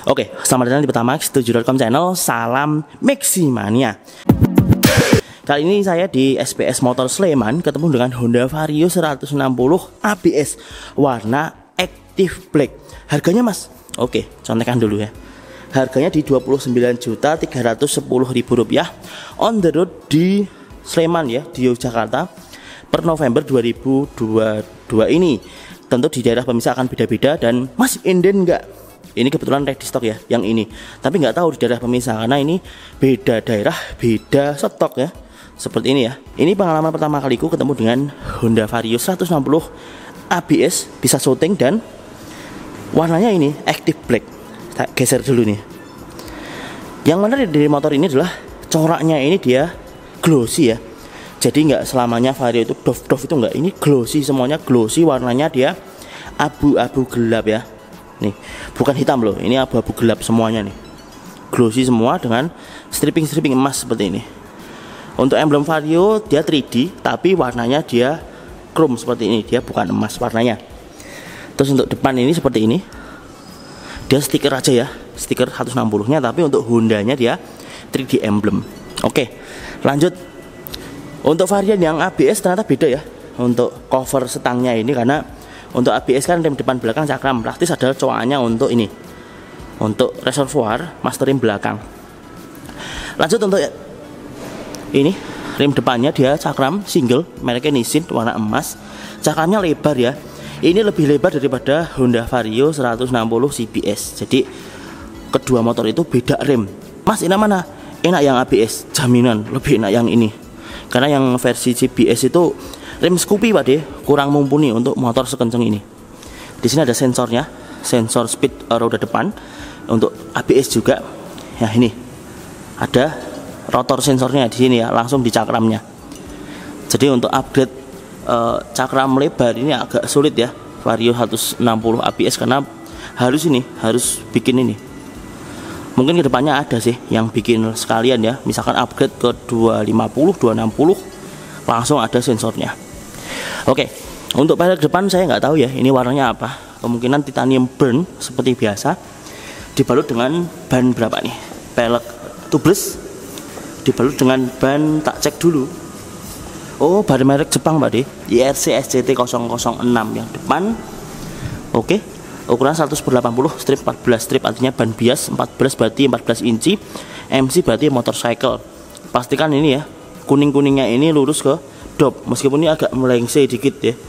Oke, selamat datang di Pertamax7.com channel. Salam Maximania. Kali ini saya di SPS Motor Sleman ketemu dengan Honda Vario 160 ABS warna Active Black. Harganya mas, oke, contekan dulu ya. Harganya di Rp29.310.000 on the road di Sleman ya, di Yogyakarta per November 2022 ini. Tentu di daerah pemisah akan beda-beda dan masih inden enggak? Ini kebetulan ready stock ya, yang ini. Tapi nggak tahu di daerah pemisah karena ini beda daerah, beda stok ya. Seperti ini ya. Ini pengalaman pertama kaliku ketemu dengan Honda Vario 160 ABS, bisa syuting dan warnanya ini Active Black. Kita geser dulu nih. Yang menarik dari motor ini adalah coraknya ini dia glossy ya. Jadi nggak selamanya Vario itu doff itu nggak. Ini glossy, semuanya glossy, warnanya dia abu-abu gelap ya. Nih, bukan hitam loh, ini abu-abu gelap semuanya nih. Glossy semua dengan stripping emas seperti ini. Untuk emblem Vario dia 3D, tapi warnanya dia chrome seperti ini, dia bukan emas warnanya. Terus untuk depan ini seperti ini. Dia stiker aja ya, stiker 160-nya, tapi untuk Hondanya dia 3D emblem. Oke, lanjut. Untuk varian yang ABS ternyata beda ya. Untuk cover setangnya ini karena untuk ABS kan rem depan belakang cakram, praktis adalah coakannya untuk ini, untuk reservoir master rem belakang. Lanjut untuk ini, rem depannya dia cakram single, mereknya Nissin, warna emas. Cakramnya lebar ya, ini lebih lebar daripada Honda Vario 160 CBS. Jadi kedua motor itu beda rem. Mas, ini mana? Enak yang ABS, jaminan lebih enak yang ini. Karena yang versi CBS itu rem Scoopy Pak De, kurang mumpuni untuk motor sekencang ini. Di sini ada sensornya, sensor speed roda depan. Untuk ABS juga. Ya ini ada rotor sensornya di sini ya, langsung di cakramnya. Jadi untuk upgrade cakram lebar ini agak sulit ya Vario 160 ABS karena harus bikin ini. Mungkin kedepannya ada sih yang bikin sekalian ya, misalkan upgrade ke 250, 260 langsung ada sensornya. Oke, untuk pelek depan saya nggak tahu ya ini warnanya apa. Kemungkinan titanium burn seperti biasa. Dibalut dengan ban berapa nih? Pelek tubeless. Dibalut dengan ban, tak cek dulu. Oh, ban merek Jepang Pak De, IRC SCT006 yang depan. Oke, ukuran 100/80 strip 14 strip, artinya ban bias 14 berarti 14 inci. MC berarti motorcycle. Pastikan ini ya, kuning-kuningnya ini lurus ke dop, meskipun ini agak melengsai dikit ya,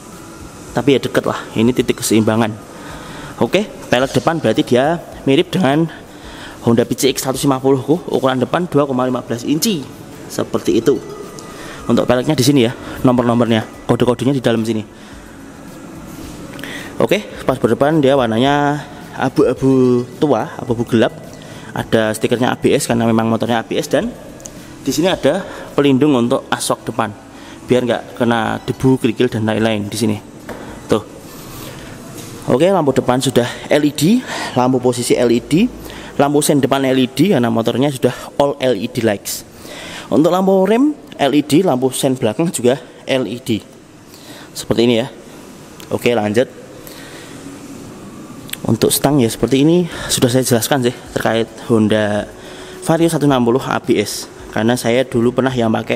tapi ya deket lah, ini titik keseimbangan. Oke, pelek depan berarti dia mirip dengan Honda PCX 150 ku, ukuran depan 2,15 inci seperti itu. Untuk peleknya di sini ya, nomor-nomornya, kode-kodenya di dalam sini. Oke, pas berdepan dia warnanya abu-abu tua, abu-abu gelap. Ada stikernya ABS karena memang motornya ABS, dan di sini ada pelindung untuk asok depan biar nggak kena debu, kerikil dan lain-lain di sini. Tuh. Oke, lampu depan sudah LED, lampu posisi LED, lampu sen depan LED karena motornya sudah all LED lights. Untuk lampu rem LED, lampu sen belakang juga LED. Seperti ini ya. Oke, lanjut. Untuk stang ya seperti ini, sudah saya jelaskan sih terkait Honda Vario 160 ABS. Karena saya dulu pernah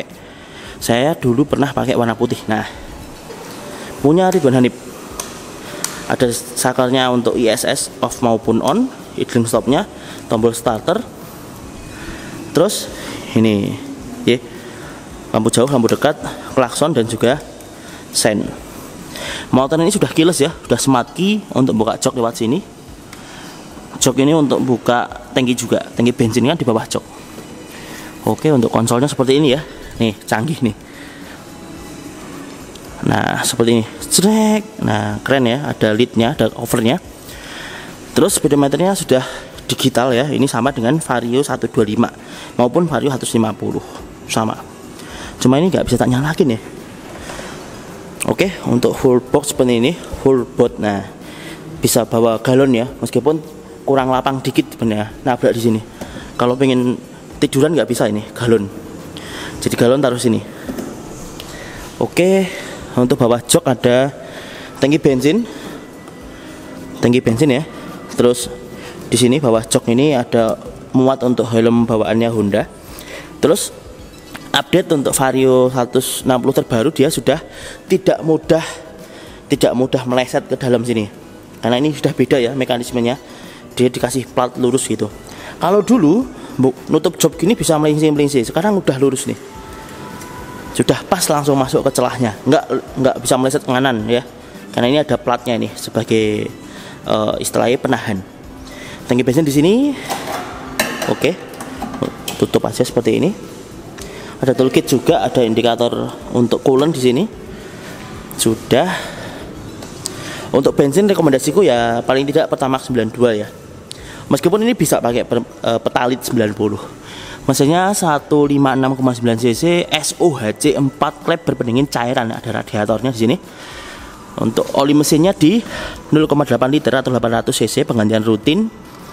pakai warna putih. Nah, punya Ridwan Hanif. Ada sakernya untuk ISS off maupun on, idling stopnya, tombol starter. Terus ini ya, lampu jauh, lampu dekat, klakson dan juga sen. Motor ini sudah keyless ya, sudah smart key untuk buka jok lewat sini. Jok ini untuk buka tangki juga, tangki bensin kan di bawah jok. Oke, untuk konsolnya seperti ini ya. Nih, canggih nih. Nah, seperti ini. Cek. Nah, keren ya, ada leadnya, ada overnya. Terus speedometernya sudah digital ya. Ini sama dengan Vario 125 maupun Vario 150. Sama. Cuma ini nggak bisa tak nyalakin ya. Oke, untuk full box seperti ini, full box. Nah, bisa bawa galon ya, meskipun kurang lapang dikit sebenarnya. Nabrak di sini. Kalau pengen tiduran nggak bisa ini, galon. Jadi galon taruh sini. Oke, untuk bawah jok ada tangki bensin ya. Terus Di sini bawah jok ini ada muat untuk helm bawaannya Honda. Terus update untuk Vario 160 terbaru, dia sudah tidak mudah meleset ke dalam sini. Karena ini sudah beda ya mekanismenya. Dia dikasih plat lurus gitu. Kalau dulu nutup jok gini bisa melingsing-melingsing, sekarang udah lurus nih. Sudah pas langsung masuk ke celahnya. Nggak bisa meleset ke kanan ya. Karena ini ada platnya nih sebagai istilahnya penahan. Tangki bensin di sini, oke, tutup aja seperti ini. Ada toolkit juga, ada indikator untuk coolant di sini. Sudah. Untuk bensin rekomendasiku ya paling tidak Pertamax 92 ya. Meskipun ini bisa pakai Petalit 90. Mesinnya 156,9 cc, SOHC 4 klep berpendingin cairan, ada radiatornya di sini. Untuk oli mesinnya di 0,8 liter atau 800 cc, penggantian rutin.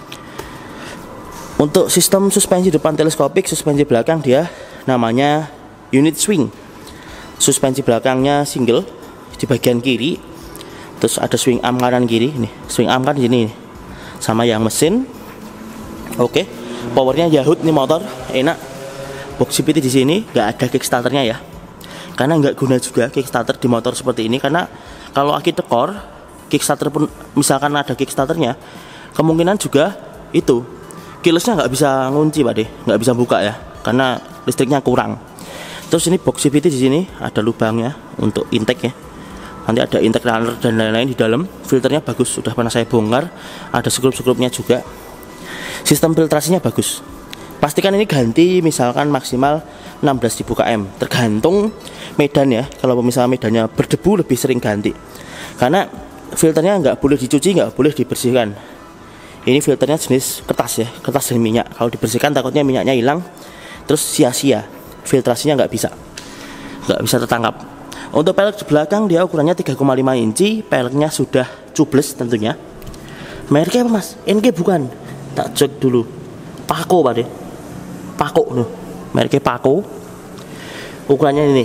Untuk sistem suspensi depan teleskopik, suspensi belakang dia namanya unit swing. Suspensi belakangnya single di bagian kiri. Terus ada swing arm kanan kiri, nih swing arm kan di sini sama yang mesin. Oke, powernya Yahoo nih motor, enak. Box CVT di sini nggak ada kickstarternya ya, karena nggak guna juga kickstarter di motor seperti ini. Karena kalau aki tekor kickstarter pun misalkan ada kickstarternya, kemungkinan juga itu keylessnya nggak bisa ngunci Pak De, nggak bisa buka ya, karena listriknya kurang. Terus ini box CVT di sini ada lubangnya untuk intake ya. Nanti ada intake runner dan lain-lain di dalam. Filternya bagus, sudah pernah saya bongkar. Ada skrup-skrupnya juga. Sistem filtrasinya bagus. Pastikan ini ganti misalkan maksimal 16.000 km, tergantung medan ya. Kalau misalnya medannya berdebu lebih sering ganti, karena filternya nggak boleh dicuci, nggak boleh dibersihkan. Ini filternya jenis kertas ya, kertas dan minyak. Kalau dibersihkan takutnya minyaknya hilang, terus sia-sia. Filtrasinya nggak bisa tertangkap. Untuk pelek di belakang dia ukurannya 3,5 inci. Peleknya sudah tubeless tentunya. Mereknya apa mas? NG bukan? Tak cek dulu. Pako Pak De. Pako nih. Mereknya Pako. Ukurannya ini.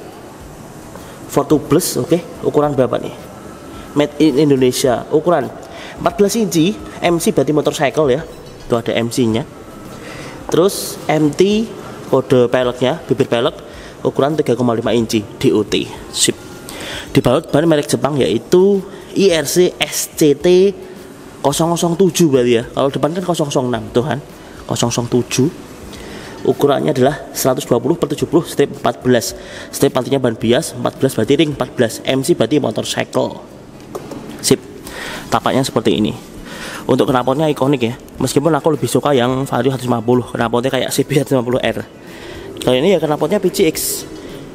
For tubeless, oke. Ukuran berapa nih? Made in Indonesia. Ukuran 14 inci, MC berarti motorcycle ya. Itu ada MC-nya. Terus MT kode peleknya, bibir pelek ukuran 3,5 inci DOT. Sip. Dibalut ban merek Jepang yaitu IRC SCT 007 berarti ya. Kalau depan kan 006 tuh kan. 007. Ukurannya adalah 120/70 strip 14. Strip nantinya ban bias, 14 berarti ring 14. MC berarti motorcycle. Sip. Tapaknya seperti ini. Untuk knalpotnya ikonik ya. Meskipun aku lebih suka yang Vario 150. Knalpotnya kayak CB 150R. Kalau ini ya knalpotnya PCX.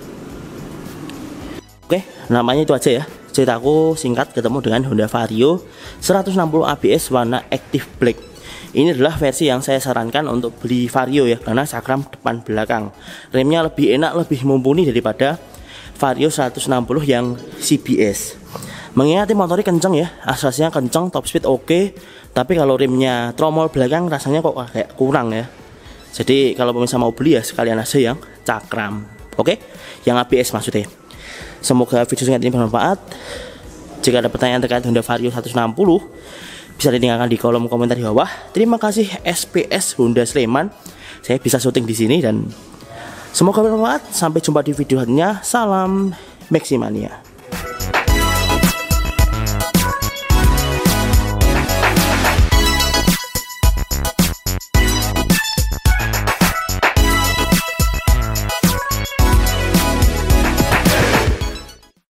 Oke, namanya itu aja ya. Ceritaku singkat ketemu dengan Honda Vario 160 ABS warna Active Black. Ini adalah versi yang saya sarankan untuk beli Vario ya, karena cakram depan belakang. Remnya lebih enak, lebih mumpuni daripada Vario 160 yang CBS. Mengingati motornya kenceng ya, aksesnya kenceng, top speed oke, tapi kalau remnya tromol belakang rasanya kok kayak kurang ya. Jadi kalau misalnya mau beli ya sekalian aja yang cakram, oke? Yang ABS maksudnya. Semoga video singkat ini bermanfaat. Jika ada pertanyaan terkait Honda Vario 160 bisa ditinggalkan di kolom komentar di bawah. Terima kasih SPS Honda Sleman. Saya bisa syuting di sini dan semoga bermanfaat. Sampai jumpa di video selanjutnya. Salam Maximania.